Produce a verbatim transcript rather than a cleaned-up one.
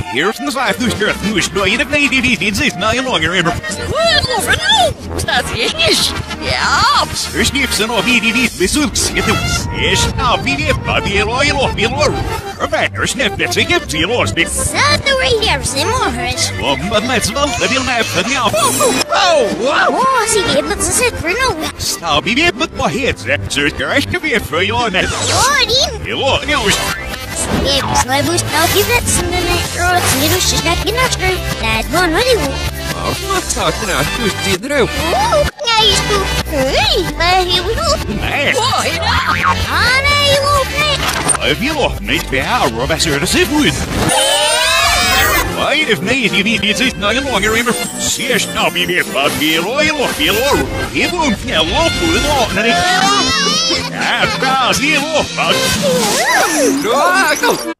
Here from the side, who's here, who's going to play D V Ds, it's not longer ever. Well, for no, that's English. Yeah. There's gifts and all D V Ds, this looks, it was, it's now P D F, but the Olie, Olie, Olie. There's snippets, it gives you lost it. Saturday, there's some more. Well, but let's vote the bill now for the now. Oh, wow. Oh, see, it's a set for no. Stop, P D F, but my head's there. There's a be for your net. Lord, Hello, news. Yeah, Slabus, I'll give that some the net roads, little shit that in our street. That's one really well. Oh, what's talking about? Who's did the roof? Oh, now you spook. Hey, but here we go. Man. Why not? Ah, now you won't play. If you look, mate, be our robber to sit with. Why, if mate, you need it, it's no longer ever. See, it's now be here, but be loyal, be loyal. He won't be a lot with all. Ah, pass, he will. Go, go.